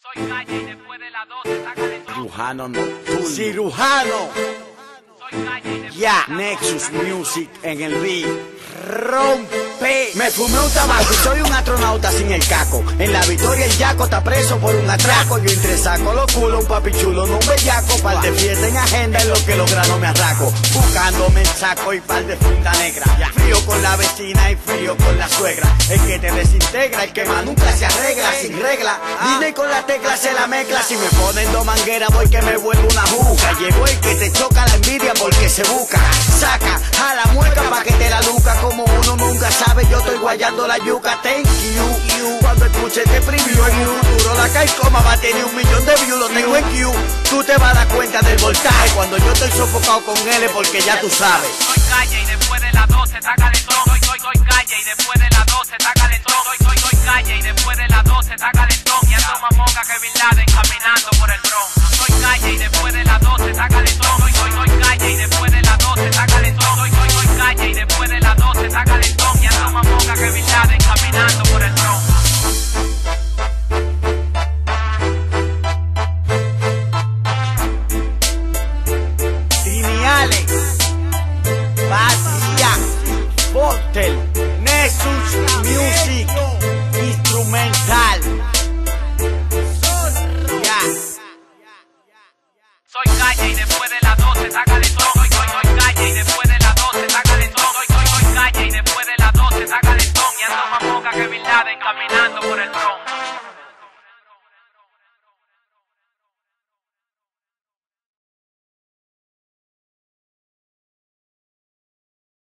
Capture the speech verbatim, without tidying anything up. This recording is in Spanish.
Soy calle y después de las doce sácale todo. Cirujano nocturno. Cirujano. Soy calle y después Ya, Nexus Music en el beat. Rompe. Me fumé un tabaco y soy un astronauta sin el caco. En la Victoria el yaco está preso por un atraco. Yo entre saco los culos, un papi chulo, no un bellaco. Par de fiesta en agenda en lo que los granos me arraco. Buscándome el saco y par de funda negra. Frío con la vecina y frío con la suegra. El que te desintegra, el que más nunca se arregla. Sin regla, vine con la tecla se la mezcla. Si me ponen dos mangueras voy que me vuelvo una juca. Llegó el que te choca la envidia porque se busca. Saca a la mueca pa' que te la luca. Como uno nunca sabe, yo estoy guayando la yuca. Thank you, cuando escuche este preview en futuro la caicoma va a tener un millón de views. Lo tengo en Q, tú te vas a dar cuenta del voltaje. Cuando yo estoy sofocado con él porque ya tú sabes. soy calle y después de las doce sácale todo. Soy, soy, soy calle y después de las doce sácale todo. Soy, soy, soy calle y después de las doce sácale todo. Y ando más moca que Bin Laden.